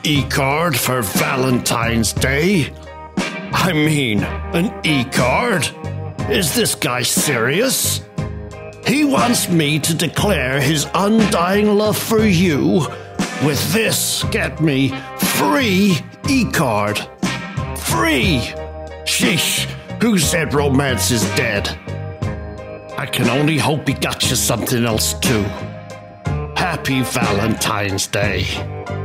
e-card for Valentine's Day? I mean, an e-card? Is this guy serious? He wants me to declare his undying love for you with this, get me, free e-card. Free! Sheesh, who said romance is dead? I can only hope he got you something else too. Happy Valentine's Day.